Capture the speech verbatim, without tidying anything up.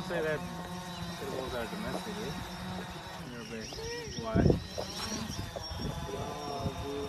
say that it was our domestic, eh? You're a bit wide.